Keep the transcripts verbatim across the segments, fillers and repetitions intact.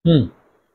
हम्म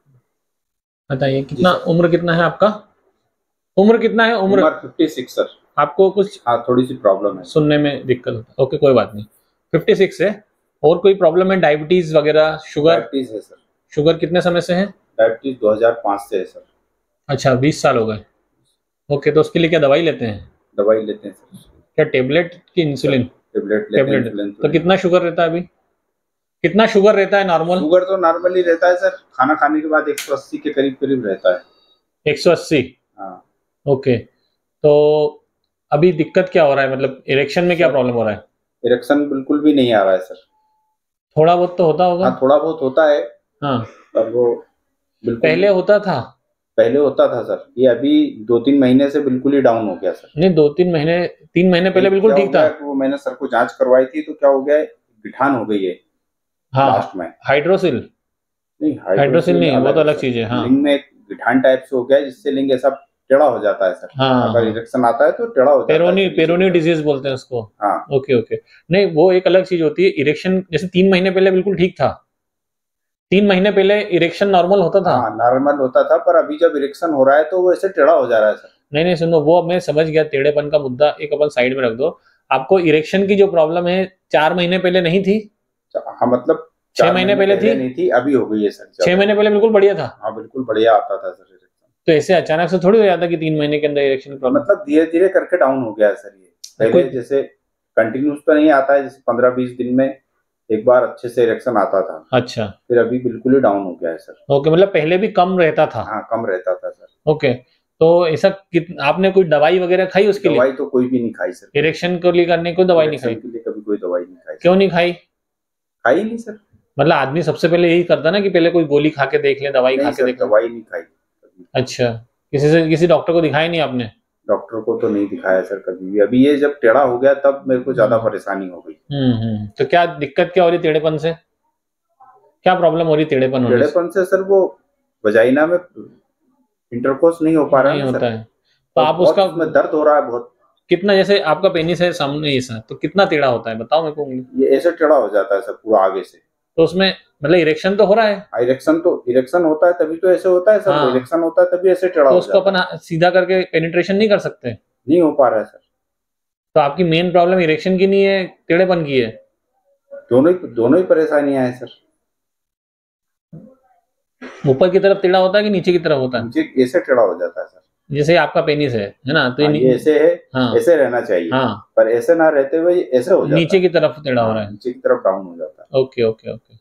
बताइए, कितना उम्र कितना है आपका? उम्र कितना है? उम्र फिफ्टी सिक्स सर। आपको कुछ हाँ, थोड़ी सी प्रॉब्लम है, सुनने में दिक्कत होता है? ओके, कोई बात नहीं। फिफ्टी सिक्स है। और कोई प्रॉब्लम है? डायबिटीज वगैरह, शुगर? डायबिटीज है सर। शुगर कितने समय से है? डायबिटीज दो हज़ार पाँच से है सर। अच्छा, बीस साल हो गए। ओके, तो उसके लिए क्या दवाई लेते हैं? दवाई लेते हैं सर। क्या टेबलेट की इंसुलिन? टेबलेट लेते हैं, टेबलेट। इंसुलिन तो कितना शुगर रहता है अभी? कितना शुगर रहता है नॉर्मल? शुगर तो नॉर्मली रहता है सर, खाना खाने के बाद एक सौ अस्सी के करीब करीब रहता है। एक सौ अस्सी? हाँ। ओके, तो अभी दिक्कत क्या हो रहा है? मतलब इरेक्शन में क्या प्रॉब्लम हो रहा है? इरेक्शन बिल्कुल भी नहीं आ रहा है सर। थोड़ा बहुत तो होता होगा। हाँ, थोड़ा बहुत होता है। हाँ, पर वो बिल्कुल पहले होता था? पहले होता था सर, ये अभी दो तीन महीने से बिल्कुल ही डाउन हो गया सर। नहीं, दो तीन महीने तीन महीने पहले बिल्कुल ठीक था। वो मैंने सर को जांच करवाई थी, तो क्या हो गया है, गिठान हो गई है हाँ, लास्ट में। हाइड्रोसिल? नहीं, हाइड्रोसिल नहीं, वो तो अलग है चीज है। हाँ, लिंग में एक गिठान टाइप से हो गया है, जिससे लिंग ऐसा टेढ़ा हो जाता है सर। हाँ, अगर हाँ, इरेक्शन आता है तो टेढ़ा हो जाता पेरोनी है। पेरोनी डिजीज बोलते हैं उसको। हाँ। Okay, okay. नहीं, वो एक अलग चीज होती है। इरेक्शन जैसे तीन महीने पहले बिल्कुल ठीक था, तीन महीने पहले इरेक्शन नॉर्मल होता था। हाँ, नॉर्मल होता था, पर अभी जब इरेक्शन हो रहा है तो वो ऐसे टेढ़ा हो जा रहा है सर। नहीं नहीं, सुनो, वो मैं समझ गया, टेढ़ेपन का मुद्दा एक अपन साइड में रख दो। आपको इरेक्शन की जो प्रॉब्लम है, चार महीने पहले नहीं थी? हाँ, मतलब छह महीने पहले थी? नहीं थी, अभी हो गई है सर। छह महीने पहले बिल्कुल बढ़िया था? हाँ, बिल्कुल बढ़िया आता था सर इरेक्शन। तो ऐसे अचानक से थोड़ी हो जाता कि तीन महीने के अंदर इरेक्शन प्रॉब्लम? मतलब धीरे धीरे करके डाउन हो गया है सर। ये पहले जैसे कंटिन्यूस तो नहीं आता है, जैसे पंद्रह बीस दिन में एक बार अच्छे से इरेक्शन आता था। अच्छा, फिर अभी बिल्कुल ही डाउन हो गया है सर। ओके, मतलब पहले भी कम रहता था? हाँ, कम रहता था सर। ओके, तो ऐसा कित आपने कोई दवाई वगैरह खाई उसके लिए? दवाई तो कोई भी नहीं खाई सर। इरेक्शन के लिए करने को दवाई नहीं खाई? के लिए कभी कोई दवाई नहीं खाई। क्यों नहीं खाई? खाई नहीं सर। मतलब आदमी सबसे पहले यही करता ना कि पहले कोई गोली खा के देख ले, दवाई खा के देख ले। दवाई नहीं खाई। अच्छा, किसी से किसी डॉक्टर को दिखाया नहीं आपने? डॉक्टर को तो नहीं दिखाया सर कभी भी। अभी ये जब टेढ़ा हो गया तब मेरे को ज्यादा परेशानी हो गई। हम्म हम्म तो क्या दिक्कत क्या हो रही टेढ़ेपन से? क्या प्रॉब्लम हो रही टेढ़ेपन होने से? टेढ़ेपन से सर वो वजाइना में इंटरकोर्स नहीं हो पा रहा नहीं है होता सर। है तो आप उसका उसमें दर्द हो रहा है बहुत। कितना, जैसे आपका पेनिस है सामने ऐसा, तो कितना टेढ़ा होता है बताओ मेरे को। ये ऐसे टेढ़ा हो जाता है सर पूरा आगे से। तो उसमें मतलब इरेक्शन तो हो रहा है? इरेक्शन तो इरेक्शन होता है तभी तो ऐसे होता है सर। हाँ। इरेक्शन होता है तभी ऐसे टेढ़ा तो हो उसको जाता है। अपन सीधा करके पेनिट्रेशन नहीं कर सकते? नहीं हो पा रहा है सर। तो आपकी मेन प्रॉब्लम इरेक्शन की नहीं है, टेढ़ेपन की है? दोनों ही दोनों ही परेशानियां हैं सर। ऊपर की तरफ टेढ़ा होता है कि नीचे की तरफ होता है? नीचे ऐसे टेढ़ा हो जाता है सर। जैसे आपका पेनिस है है ना, तो हाँ, ये ऐसे है। हाँ, ऐसे रहना चाहिए। हाँ, पर ऐसे ना रहते हुए ऐसे हो जाता नीचे है। की तरफ टेढ़ा हो रहा है? नीचे की तरफ डाउन हो जाता है। ओके, ओके, ओके,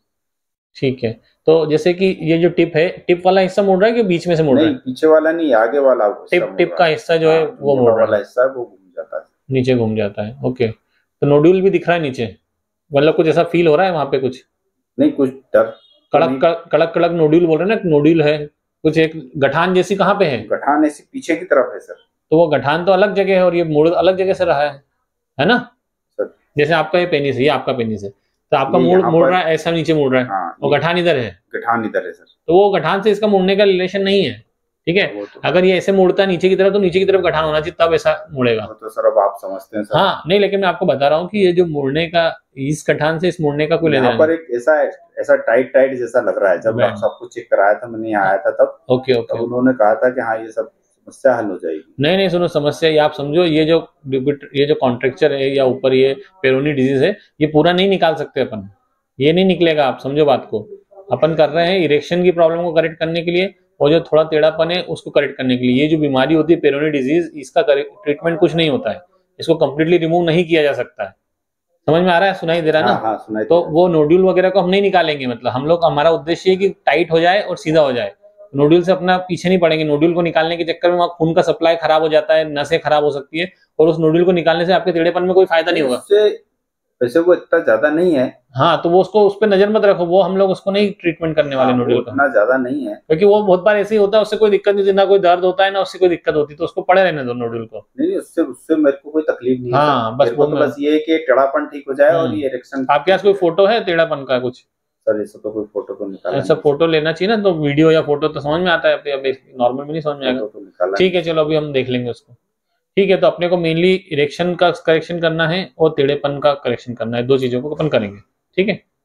ठीक है। तो जैसे कि ये जो टिप है, टिप वाला हिस्सा मुड़ रहा है कि बीच में से मुड़ रहा है? पीछे वाला नहीं, आगे वाला। टिप टिप का हिस्सा जो है वो मुड़ रहा है, हिस्सा वो घूम जाता है, नीचे घूम जाता है। ओके, तो नोड्यूल भी दिख रहा है नीचे? मतलब कुछ ऐसा फील हो रहा है वहां पे कुछ? नहीं, कुछ डर कड़क कड़क कड़क नोड्यूल बोल रहे हैं ना, नोड्यूल है कुछ, एक गठान जैसी कहाँ पे है? गठान ऐसी पीछे की तरफ है सर। तो वो गठान तो अलग जगह है और ये मुड़ अलग जगह से रहा है है ना सर? जैसे आपका ये पेनिस है, ये आपका पेनिस है, तो आपका मुड़ मुड़ रहा है, ऐसा नीचे मुड़ रहा है। हाँ, और गठान इधर है। गठान इधर है सर। तो वो गठान से इसका मुड़ने का रिलेशन नहीं है, ठीक है? तो अगर ये ऐसे मुड़ता है नीचे की तरफ, तो नीचे की तरफ गठान होना चाहिए, तब ऐसा मुड़ेगा। तो सर अब आप समझते हैं सर। हाँ, नहीं, लेकिन मैं आपको बता रहा हूँ कि ये जो मुड़ने का, इस गठान से इस मुड़ने का कोई लेना नहीं। पर एक ऐसा ऐसा टाइट टाइट जैसा लग रहा है। जब सब कुछ चेक कराया था, मैंने आया था तब। ओके, ओके, तब उन्होंने कहा था कि हाँ, ये सब समस्या हल हो जाएगी। नहीं नहीं, सुनो, समस्या ये आप समझो, ये जो ये जो कॉन्ट्रेक्चर है या ऊपर ये पेरोनी डिजीज है, ये पूरा नहीं निकाल सकते अपन, ये नहीं निकलेगा, आप समझो बात को। अपन कर रहे हैं इरेक्शन की प्रॉब्लम को करेक्ट करने के लिए, और जो थोड़ा टेढ़ापन है उसको करेक्ट करने के लिए। ये जो बीमारी होती है पेरोनी डिजीज, इसका ट्रीटमेंट कुछ नहीं होता है, इसको कंप्लीटली रिमूव नहीं किया जा सकता है। समझ में आ रहा है? सुनाई दे रहा है ना? हाँ, हाँ, सुनाई। तो वो नोड्यूल वगैरह को हम नहीं निकालेंगे, मतलब हम लोग, हमारा उद्देश्य है कि टाइट हो जाए और सीधा हो जाए। नोड्यूल से अपना पीछे नहीं पड़ेंगे। नोड्यूल को निकालने के चक्कर में वहाँ खून का सप्लाई खराब हो जाता है, नसें खराब हो सकती है, और उस नोड्यूल को निकालने से आपके टेढ़ेपन में कोई फायदा नहीं होगा। वैसे वो इतना ज्यादा नहीं है। हाँ, तो वो उसको, उस पर नजर मत रखो, वो हम लोग उसको नहीं ट्रीटमेंट करने वाले नोड्यूल का। इतना ज्यादा नहीं है, क्योंकि वो बहुत बार ऐसे ही होता है, उससे कोई दिक्कत नहीं, ना कोई दर्द होता है ना उससे कोई दिक्कत होती, तो उसको पड़े रहने दो नोड्यूल को। नहीं, उससे उससे मेरे को कोई तकलीफ नहीं है। हाँ, बस वो बस ये है कि टेढ़ापन ठीक हो जाए और ये इरेक्शन। आपके पास कोई फोटो है टेढ़ापन का कुछ? सर ऐसा तो कोई फोटो तो निकाला ऐसा फोटो लेना चाहिए ना, तो वीडियो या फोटो तो समझ में आता है, अभी नॉर्मल में नहीं समझ में आएगा। ठीक है, चलो अभी हम देख लेंगे उसको। ठीक है, तो अपने को मेनली इरेक्शन का करेक्शन करना है और टेढ़ेपन का करेक्शन करना है, दो चीजों को अपन करेंगे, ठीक है?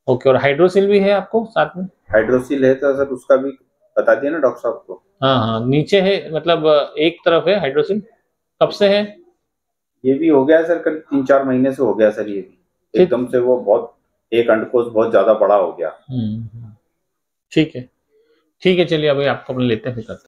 ओके, और हाइड्रोसिल भी है आपको साथ में? हाइड्रोसिल है तो सर उसका भी बता दिया ना डॉक्टर साहब को। हाँ हाँ, नीचे है, मतलब एक तरफ है हाइड्रोसिल। कब से है? ये भी हो गया है सर, करीब तीन चार महीने से हो गया सर। ये भी एकदम से वो बहुत, एक अंडकोश बहुत ज्यादा बड़ा हो गया। हम्म, ठीक है, ठीक है, चलिए अभी आपको अपने लेते हैं फिर करते हैं।